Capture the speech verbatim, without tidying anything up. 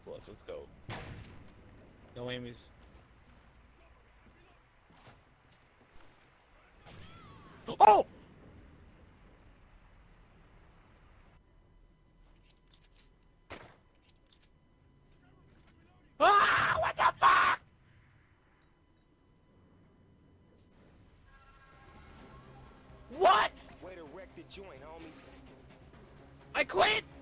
Plus, let's go. No Amy's. Oh! Ah! What the fuck? What? Way to wreck the joint, homies. I quit!